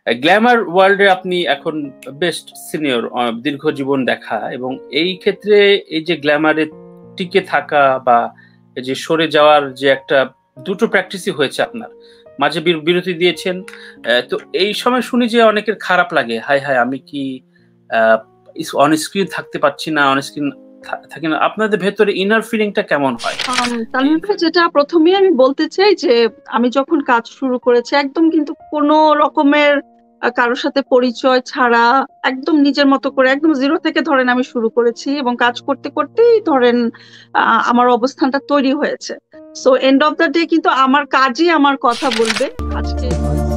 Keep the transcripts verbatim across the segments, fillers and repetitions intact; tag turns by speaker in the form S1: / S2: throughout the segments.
S1: Glamour ওয়ার্ল্ডে আপনি এখন বেস্ট সিনিয়র, দীর্ঘ জীবন দেখা, এবং এই ক্ষেত্রে এই যে গ্ল্যামারে টিকে থাকা বা এই যে সরে যাওয়ার যে একটা দুটো প্র্যাকটিসই হয়েছে আপনার, মাঝে বিরতি দিয়েছেন। তো এই সময় শুনি যে অনেকের খারাপ লাগে, হাই হাই আমি কি অন স্ক্রিন থাকতে পারছি না, অন স্ক্রিন থাকে না। আপনাদের ভেতরে ইনার ফিলিংটা কেমন হয়?
S2: তানভীর ভাই, যেটা প্রথমেই আমি বলতে চাই যে আমি যখন কাজ শুরু করেছি একদম কিন্তু কোনো রকমের কারোর সাথে পরিচয় ছাড়া একদম নিজের মতো করে একদম জিরো থেকে ধরেন আমি শুরু করেছি, এবং কাজ করতে করতেই ধরেন আমার অবস্থানটা তৈরি হয়েছে। So end of the day কিন্তু আমার কাজই আমার কথা বলবে। আজকে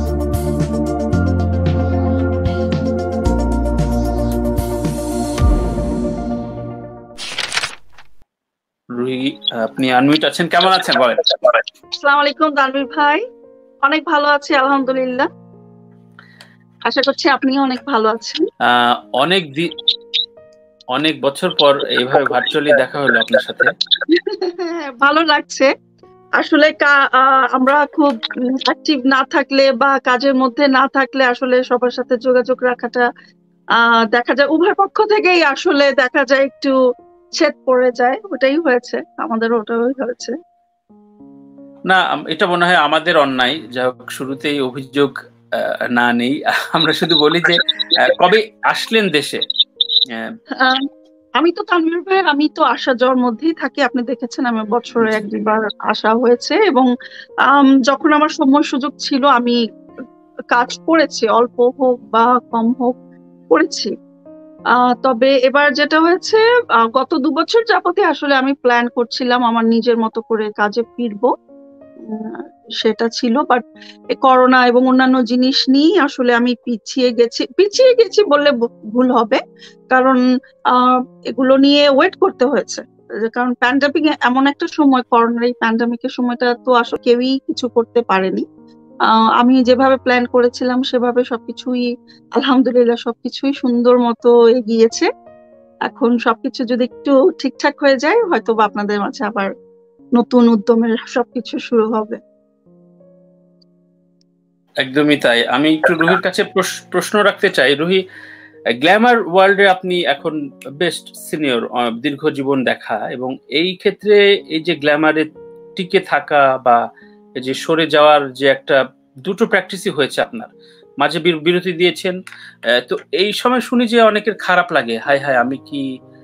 S1: রুহি, আপনি আনমিউট আছেন, কেমন আছেন বলেন?
S2: আসসালামু আলাইকুম তানভীর ভাই, অনেক ভালো আছি আলহামদুলিল্লাহ, আশা করছি আপনিও অনেক ভালো আছেন।
S1: অনেক দিন, অনেক বছর পর এইভাবে ভার্চুয়ালি দেখা হলো আপনার সাথে,
S2: ভালো লাগছে। আসলে আমরা খুব অ্যাক্টিভ না থাকলে বা কাজের মধ্যে না থাকলে আসলে সবার সাথে যোগাযোগ রাখাটা আহ দেখা যায় উভয় পক্ষ থেকেই আসলে দেখা যায় একটু ছেদ পড়ে যায়। ওটাই হয়েছে, আমাদের ওটাই হয়েছে।
S1: না, এটা মনে হয় আমাদের অন্যায়, যা হোক শুরুতেই অভিযোগ না নেই, আমরা শুধু বলি যে কবে আসলেন দেশে?
S2: আমি তো তানভীর ভাই, আমি তো আসা যাওয়ার মধ্যেই থাকি, আপনি দেখেছেন আমি বছরে এক দুবার আসা হয়েছে, এবং যখন আমার সময় সুযোগ ছিল আমি কাজ করেছি, অল্প হোক বা কম হোক করেছি। আহ তবে এবার যেটা হয়েছে, গত দু বছর যাবতে আসলে আমি প্ল্যান করছিলাম আমার নিজের মতো করে কাজে ফিরবো, সেটা ছিল। বাট করোনা এবং অন্যান্য জিনিস নিয়ে আসলে আমি পিছিয়ে গেছি পিছিয়ে গেছি বললে ভুল হবে, কারণ আহ এগুলো নিয়ে ওয়েট করতে হয়েছে। কারণ প্যান্ডামিক এমন একটা সময়, করোনার এই প্যান্ডামিকের সময়টা তো আসলে কেউই কিছু করতে পারেনি। আহ আমি যেভাবে প্ল্যান করেছিলাম সেভাবে সবকিছুই আলহামদুলিল্লাহ সবকিছুই সুন্দর মতো এগিয়েছে। এখন সবকিছু যদি একটু ঠিকঠাক হয়ে যায় হয়তো বা আপনাদের মাঝে আবার নতুন উদ্যমের সবকিছু শুরু হবে।
S1: একদমই তাই। আমি একটু রুহির কাছে প্রশ্ন রাখতে চাই। রুহি, গ্ল্যামার ওয়ার্ল্ডে আপনি এখন বেস্ট সিনিয়র, দীর্ঘ জীবন দেখা, এবং এই ক্ষেত্রে এই যে গ্ল্যামারে টিকে থাকা বা এই যে সরে যাওয়ার যে একটা দুটো প্র্যাকটিসই হয়েছে আপনার, মাঝে বিরতি দিয়েছেন। তো এই সময় শুনি যে অনেকের খারাপ লাগে, হাই হাই আমি কি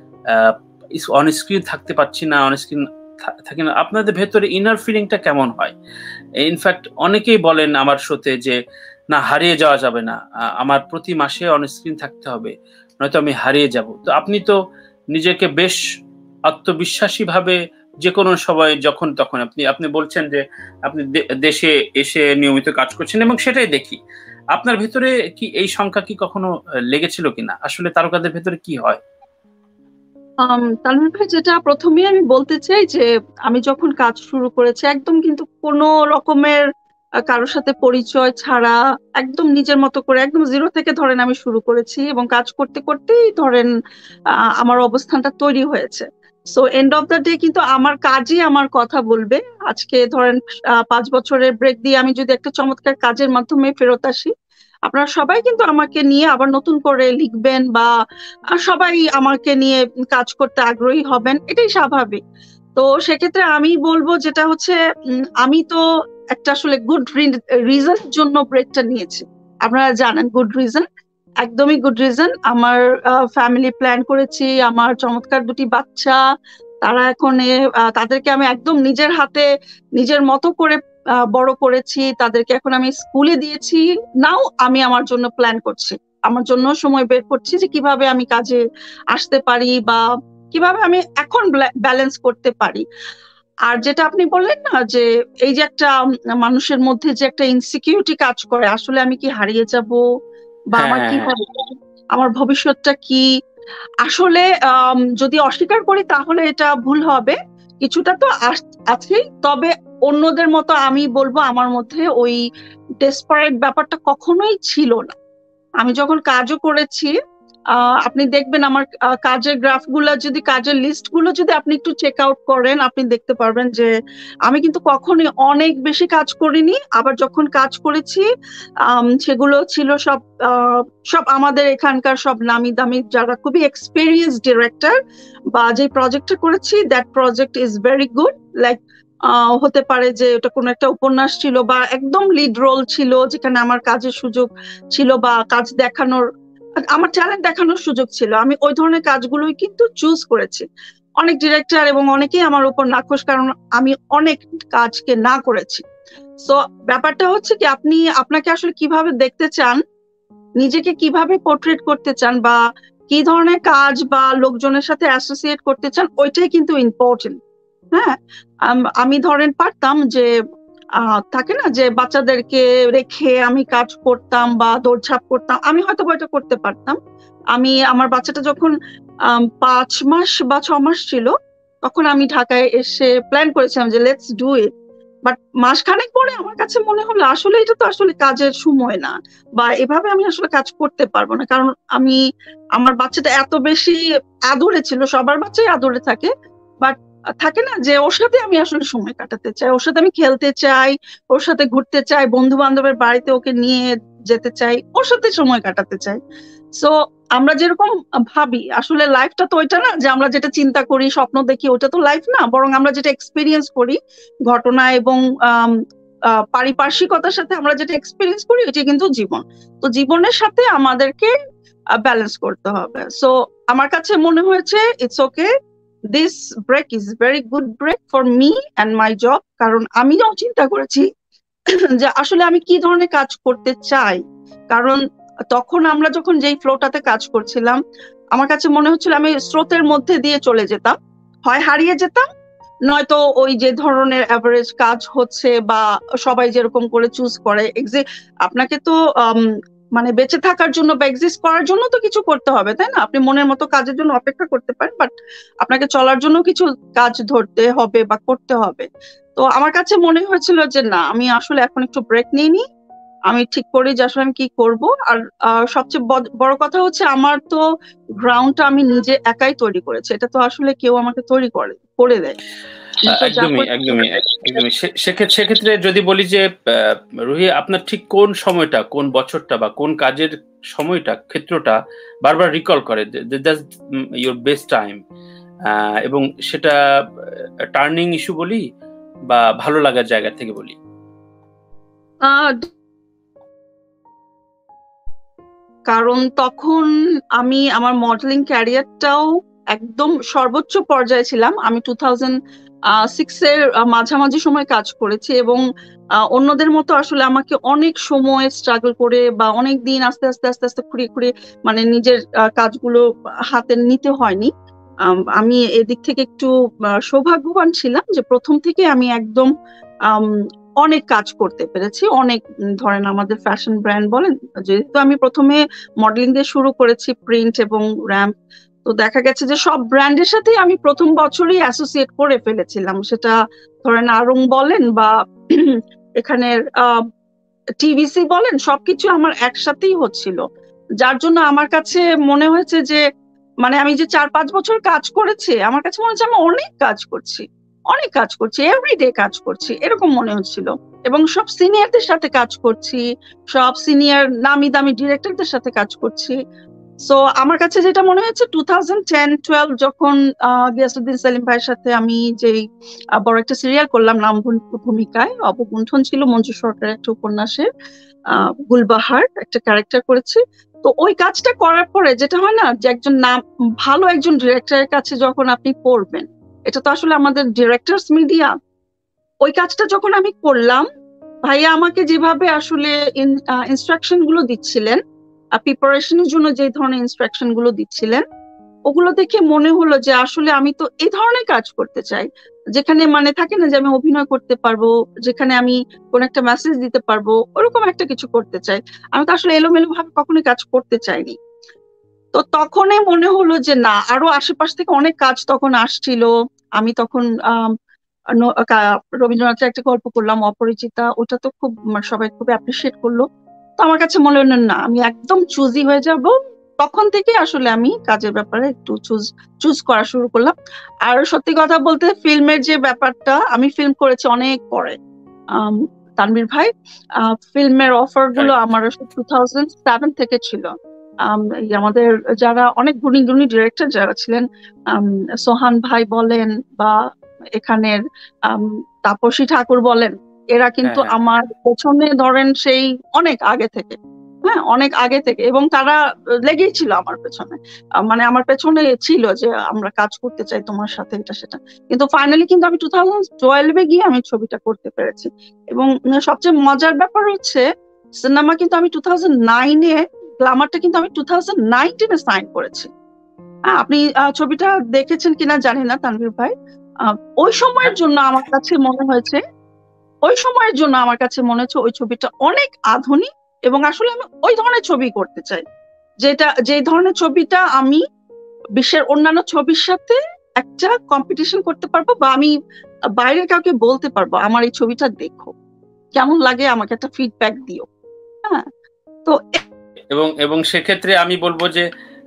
S1: অন স্ক্রিন থাকতে পারছি না, অন স্ক্রিন থাকে না। আপনাদের ভেতরে ইনার ফিলিংটা কেমন হয়? ইনফ্যাক্ট অনেকেই বলেন আমার সাথে যে না, হারিয়ে যাওয়া যাবে না, আমার প্রতি মাসে অন স্ক্রিন থাকতে হবে, নয়তো আমি হারিয়ে যাব। তো আপনি তো নিজেকে বেশ আত্মবিশ্বাসী ভাবে যে কোনো সময় যখন তখন আপনি আপনি বলছেন যে আপনি দেশে এসে নিয়মিত কাজ করছেন, এবং সেটাই দেখি। আপনার ভেতরে কি এই সংখ্যা কি কখনো লেগেছিল কিনা? আসলে তারকাদের ভেতরে কি হয়?
S2: তানভীর ভাই, যেটা প্রথমেই আমি বলতে চাই যে আমি যখন কাজ শুরু করেছি একদম কিন্তু কোনো রকমের কারোর সাথে পরিচয় ছাড়া একদম নিজের মতো করে একদম জিরো থেকে ধরেন আমি শুরু করেছি, এবং কাজ করতে করতেই ধরেন আমার অবস্থানটা তৈরি হয়েছে। So end of the day কিন্তু আমার কাজই আমার কথা বলবে। আজকে ধরেন পাঁচ বছরের ব্রেক দিয়ে আমি যদি একটা চমৎকার কাজের মাধ্যমে ফেরত আসি, আপনারা সবাই কিন্তু আমাকে নিয়ে আবার নতুন করে লিখবেন বা সবাই আমাকে নিয়ে কাজ করতে আগ্রহী হবেন, এটাই স্বাভাবিক। তো সেক্ষেত্রে আমি বলবো যেটা হচ্ছে আমি তো একটা আসলে গুড রিজন জন্য ব্রেকটা নিয়েছি। আপনারা জানেন গুড রিজন, একদমই গুড রিজন। আমার ফ্যামিলি প্ল্যান করেছি, আমার চমৎকার দুটি বাচ্চা, তারা এখন তাদেরকে আমি একদম নিজের হাতে নিজের মতো করে বড় করেছি, তাদেরকে এখন আমি স্কুলে দিয়েছি। নাও আমি আমার জন্য প্ল্যান করছি, আমার জন্য সময় বের করছি যে কিভাবে আমি কাজে আসতে পারি বা কিভাবে আমি এখন ব্যালেন্স করতে পারি। আর যেটা আপনি বললেন না যে এই যে একটা মানুষের মধ্যে যে একটা ইনসিকিউরিটি কাজ করে, আসলে আমি কি হারিয়ে যাব বা আমার কি হবে, আমার ভবিষ্যৎটা কি, আসলে যদি অস্বীকার করি তাহলে এটা ভুল হবে, কিছুটা তো আছেই। তবে অন্যদের মতো আমি বলবো আমার মধ্যে ওই ডেসপারেট ব্যাপারটা কখনোই ছিল না। আমি যখন কাজও করেছি আহ, আপনি দেখবেন আমার আহ, কাজের গ্রাফগুলো, যদি কাজের লিস্ট গুলো যদি আপনি একটু চেক আউট করেন, আপনি দেখতে পারবেন যে আমি কিন্তু কখনোই অনেক বেশি কাজ করিনি। আবার যখন কাজ করেছি আম, সেগুলো ছিল সব আহ, সব আমাদের এখানকার সব নামি দামি যারা খুবই এক্সপিরিয়েন্স ডিরেক্টর, বা যে প্রজেক্টটা করেছি that project is very good. Like হতে পারে যে ওটা কোনো একটা উপন্যাস ছিল বা একদম লিড রোল ছিল যেখানে আমার কাজের সুযোগ ছিল বা কাজ দেখানোর, আমার ট্যালেন্ট দেখানোর সুযোগ ছিল। আমি ওই ধরনের কাজগুলোই কিন্তু চুজ করেছি। অনেক ডিরেক্টর এবং অনেকেই আমার উপর নাখোশ, কারণ আমি অনেক কাজকে না করেছি। সো ব্যাপারটা হচ্ছে কি, আপনি আপনাকে আসলে কিভাবে দেখতে চান, নিজেকে কিভাবে পোর্ট্রেট করতে চান, বা কি ধরনের কাজ বা লোকজনের সাথে অ্যাসোসিয়েট করতে চান, ওইটাই কিন্তু ইম্পর্টেন্ট। হ্যাঁ, আম- আমি ধরেন পারতাম যে আহ থাকে না যে বাচ্চাদেরকে রেখে আমি কাজ করতাম বা দৌড়ঝাঁপ করতাম, আমি হয়তো বা এটা করতে পারতাম। আমি আমার বাচ্চাটা যখন আম, পাঁচ মাস বা ছ মাস ছিল, তখন আমি ঢাকায় এসে প্ল্যান করেছিলাম যে লেটস ডু ইট। বাট মাসখানেক পরে আমার কাছে মনে হলো আসলে এটা তো আসলে কাজের সময় না, বা এভাবে আমি আসলে কাজ করতে পারবো না। কারণ আমি, আমার বাচ্চাটা এত বেশি আদরে ছিল, সবার বাচ্চাই আদরে থাকে, বাট থাকে না যে ওর সাথে আমি আসলে সময় কাটাতে চাই, ওর সাথে আমি খেলতে চাই, ওর সাথে ঘুরতে চাই, বন্ধু বান্ধবের বাড়িতে ওকে নিয়ে যেতে চাই, ওর সাথে সময় কাটাতে চাই। সো আমরা যেরকম ভাবি আসলে লাইফটা তো ওইটা না, যে আমরা যেটা চিন্তা করি স্বপ্ন দেখি ওটা তো লাইফ না, বরং আমরা যেটা এক্সপিরিয়েন্স করি ঘটনা এবং আম, আহ, পারিপার্শ্বিকতার সাথে আমরা যেটা এক্সপিরিয়েন্স করি ওইটা কিন্তু জীবন। তো জীবনের সাথে আমাদেরকে ব্যালেন্স করতে হবে। সো আমার কাছে মনে হয়েছে it's okay, this break is very good break for me and my job. কারণ আমিও চিন্তা করেছি যে আসলে আমি কি ধরনের কাজ করতে চাই। কারণ তখন আমরা যখন যেই ফ্লোটাতে কাজ করছিলাম, আমার কাছে মনে হচ্ছিল আমি স্রোতের মধ্যে দিয়ে চলে যেতাম, হয় হারিয়ে যেতাম, নয়তো ওই যে ধরনের অ্যাভারেজ কাজ হচ্ছে বা সবাই যেরকম করে চুজ করে এক্সি, আপনাকে তো আম, মানে বেঁচে থাকার জন্য বা এক্সিস্ট করার জন্য তো কিছু করতে হবে, তাই না? আপনি মনের মতো কাজের জন্য অপেক্ষা করতে পারেন, বাট আপনাকে চলার জন্য কিছু কাজ ধরতে হবে বা করতে হবে। তো আমার কাছে মনে হয়েছিল যে না, আমি আসলে এখন একটু ব্রেক নিয়ে নিই, আমি ঠিক করি যে আসলে আমি কি করব। আর আহ, সবচেয়ে বদ- বড় কথা হচ্ছে আমার তো গ্রাউন্ডটা আমি নিজে একাই তৈরি করেছি, এটা তো আসলে কেউ আমাকে তৈরি করে করে দেয়। আমি
S1: আহ,
S2: তো যা
S1: একদমই
S2: করি।
S1: একদমই একদমই সে- সেক্ষেত্রে সেক্ষেত্রে যদি বলি যে আহ, রুহি, আপনার ঠিক কোন সময়টা, কোন বছরটা বা কোন কাজের সময়টা, ক্ষেত্রটা বারবার রিকল করে দ্যাটস ইউর বেস্ট টাইম, এবং সেটা টার্নিং ইস্যু বলি বা ভালো লাগার জায়গা থেকে বলি?
S2: আহ, কারণ তখন আমি আমার মডেলিং ক্যারিয়ারটাও একদম সর্বোচ্চ পর্যায়ে ছিলাম। আমি টু থাউজেন্ড সিক্স এর আহ, মাঝামাঝি সময় কাজ করেছি, এবং আহ, অন্যদের মতো আসলে আমাকে অনেক সময় স্ট্রাগল করে বা অনেক দিন আস্তে আস্তে আস্তে আস্তে খুঁড়িয়ে খুঁড়িয়ে মানে নিজের আহ, কাজগুলো হাতে নিতে হয়নি। আম, আমি এদিক থেকে একটু আহ, সৌভাগ্যবান ছিলাম যে প্রথম থেকে আমি একদম আম, অনেক কাজ করতে পেরেছি। অনেক উম, ধরেন আমাদের ফ্যাশন ব্র্যান্ড বলেন, যেহেতু আমি প্রথমে মডেলিং দিয়ে শুরু করেছি, প্রিন্ট এবং র্যাম্প, তো দেখা গেছে যে সব ব্র্যান্ডের সাথে আমি প্রথম বছরই অ্যাসোসিয়েট করে ফেলেছিলাম। সেটা ধরেন আড়ং বলেন বা এখানের টিভিসি বলেন, সবকিছু আমার একসাথেই হচ্ছিল। যার জন্য আমার কাছে মনে হয়েছে যে মানে আমি যে চার পাঁচ বছর কাজ করেছি, আমার কাছে মনে হচ্ছে আমি অনেক কাজ করছি, অনেক কাজ করছি, এভরিডে কাজ করছি, এরকম মনে হচ্ছিল। এবং সব সিনিয়রদের সাথে কাজ করছি, সব সিনিয়র নামি দামি ডিরেক্টরদের সাথে কাজ করছি। সো আমার কাছে যেটা মনে হয়েছে টু থাউজেন্ড টেন টুয়েলভ যখন আহ, গিয়াসুদ্দিন সেলিম ভাইয়ের সাথে আমি যেই আহ, বড় একটা সিরিয়াল করলাম নাম ভূ- ভূমিকায়, অবগুণ্ঠন ছিল মঞ্জু সরকারের একটা উপন্যাসের, আহ গুলবাহার একটা ক্যারেক্টার করেছি। তো ওই কাজটা করার পরে যেটা হয় না যে একজন নাম ভালো একজন ডিরেক্টরের কাছে যখন আপনি করবেন, এটা তো আসলে আমাদের ডিরেক্টরস মিডিয়া, ওই কাজটা যখন আমি করলাম, ভাইয়া আমাকে যেভাবে আসলে ইনস্ট্রাকশন গুলো দিচ্ছিলেন, প্রিপারেশনের জন্য যে ধরনের ইনস্ট্রাকশন গুলো দিচ্ছিলেন, ওগুলো দেখে মনে হলো যে আসলে আমি তো এই ধরনের কাজ করতে চাই, যেখানে মানে থাকে না যে আমি অভিনয় করতে পারবো, যেখানে আমি কোন একটা মেসেজ দিতে পারবো, ওরকম একটা কিছু করতে চাই। আমি তো আসলে এলোমেলো ভাবে কখনোই কাজ করতে চাইনি। তো তখনই মনে হলো যে না, আরো আশেপাশ থেকে অনেক কাজ তখন আসছিল। আমি তখন আহ রবীন্দ্রনাথের একটা গল্প করলাম অপরিচিতা, ওটা তো খুব মানে সবাই খুব অ্যাপ্রিসিয়েট করলো। তো আমার কাছে মনে হলো না, আমি একদম চুজি হয়ে যাব, তখন থেকে আসলে আমি কাজের ব্যাপারে একটু চুজ চুজ করা শুরু করলাম। আর সত্যি কথা বলতে ফিল্মের যে ব্যাপারটা, আমি ফিল্ম করেছি অনেক পরে তানভীর ভাই। ফিল্মের অফার গুলো আমার টু থাউজেন্ড সেভেন থেকে ছিল। আমাদের যারা অনেক গুণী গুণী ডিরেক্টর যারা ছিলেন, সোহান ভাই বলেন বা এখানের তাপসী ঠাকুর বলেন, এরা কিন্তু আমার পেছনে ধরেন সেই অনেক আগে থেকে, হ্যাঁ অনেক আগে থেকে, এবং তারা লেগেই ছিল আমার পেছনে, মানে আমার পেছনে ছিল যে আমরা কাজ করতে চাই তোমার সাথে, এটা সেটা। কিন্তু ফাইনালি কিন্তু আমি টু থাউজেন্ড টুয়েলভে গিয়ে আমি ছবিটা করতে পেরেছি। এবং সবচেয়ে মজার ব্যাপার হচ্ছে সিনেমা কিন্তু আমি টু থাউজেন্ড নাইনে, গ্ল্যামারটা কিন্তু আমি টু থাউজেন্ড নাইনটিনে সাইন করেছি। হ্যাঁ, আপনি ছবিটা দেখেছেন কিনা জানি না তানভীর ভাই। ওই সময়ের জন্য আমার কাছে মনে হয়েছে ওই সময়ের জন্য আমার কাছে মনে হচ্ছে ওই ছবিটা অনেক আধুনিক, এবং আসলে আমি ওই ধরনের ছবি করতে চাই, যেটা যে ধরনের ছবিটা আমি বিশ্বের অন্যান্য ছবির সাথে একটা কম্পিটিশন করতে পারবো, বা আমি বাইরের কাউকে বলতে পারবো আমার এই ছবিটা দেখো, কেমন লাগে আমাকে একটা ফিডব্যাক দিও। হ্যাঁ, তো
S1: এবং এবং সেক্ষেত্রে আমি বলবো যে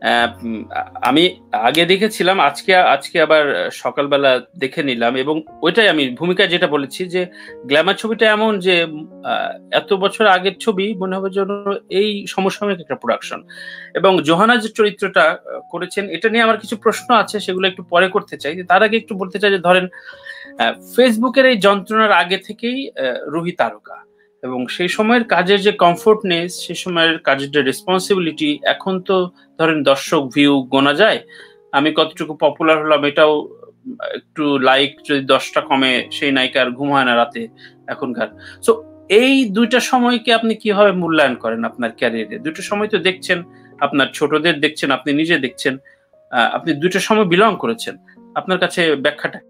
S1: আমি আগে দেখেছিলাম, আজকে আজকে আবার সকালবেলা দেখে নিলাম, এবং ওইটাই আমি ভূমিকায় যেটা বলেছি যে গ্ল্যামার ছবিটা এমন যে এত বছর আগের ছবি মনে হবে যেন এই সমসাময়িক একটা প্রোডাকশন। এবং জোহানা যে চরিত্রটা করেছেন এটা নিয়ে আমার কিছু প্রশ্ন আছে, সেগুলো একটু পরে করতে চাই। তার আগে একটু বলতে চাই যে ধরেন ফেসবুকের এই যন্ত্রণার আগে থেকেই রুহি তারকা, এবং সেই সময়ের কাজের যে কমফোর্টনেস, সেই সময়ের কাজের যে রেসপন্সিবিলিটি, এখন তো ধরেন দর্শক ভিউ গোনা যায়, আমি কতটুকু পপুলার হলাম এটাও একটু, লাইক যদি দশটা কমে সেই নায়িকার ঘুম হয় না রাতে এখনকার। সো এই দুইটা সময়কে আপনি কিভাবে মূল্যায়ন করেন আপনার ক্যারিয়ারে? দুটো সময় তো দেখছেন, আপনার ছোটদের দেখছেন, আপনি নিজে দেখছেন, আপনি দুটো সময় বিলং করেছেন, আপনার কাছে ব্যাখ্যাটা?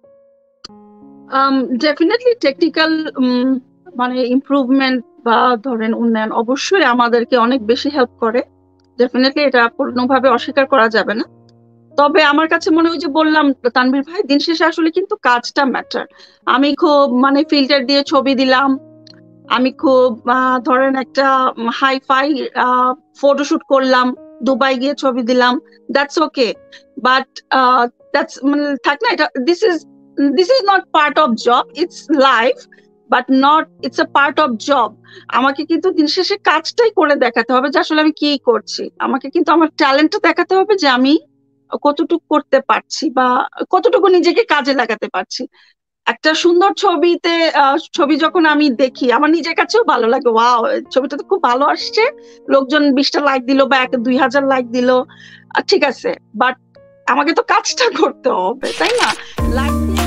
S2: ডেফিনেটলি টেকনিক্যাল মানে ইমপ্রুভমেন্ট বা ধরেন উন্নয়ন অবশ্যই আমাদেরকে অনেক বেশি হেল্প করে, ডেফিনেটলি এটা পূর্ণভাবে অস্বীকার করা যাবে না। তবে আমার কাছে মনে হয় যে বললাম তানভীর ভাই, দিন শেষে আসলে কিন্তু কাজটা ম্যাটার। আমি খুব মানে ফিল্টার দিয়ে ছবি দিলাম, আমি খুব ধরেন একটা হাই ফাই ফটোশুট করলাম, দুবাই গিয়ে ছবি দিলাম, দ্যাটস ওকে, বাট দ্যাটস মানে থাক না, এটা this is this is not part of job, it's life but not it's a part of job. আমাকে কিন্তু দিন শেষে কাজটাই করে দেখাতে হবে যে আসলে আমি কি করছি, আমাকে কিন্তু আমার ট্যালেন্টটা দেখাতে হবে যে আমি কতটুকু করতে পারছি বা কতটুকু নিজেকে কাজে লাগাতে পারছি। একটা সুন্দর ছবিতে ছবি যখন আমি দেখি আমার নিজের কাছেও ভালো লাগে, ওয়াও ছবিটা তো খুব ভালো আসছে, লোকজন বিশটা লাইক দিল বা এক দুই হাজার লাইক দিল, ঠিক আছে, বাট আমাকে তো কাজটা করতে হবে, তাই না? লাইক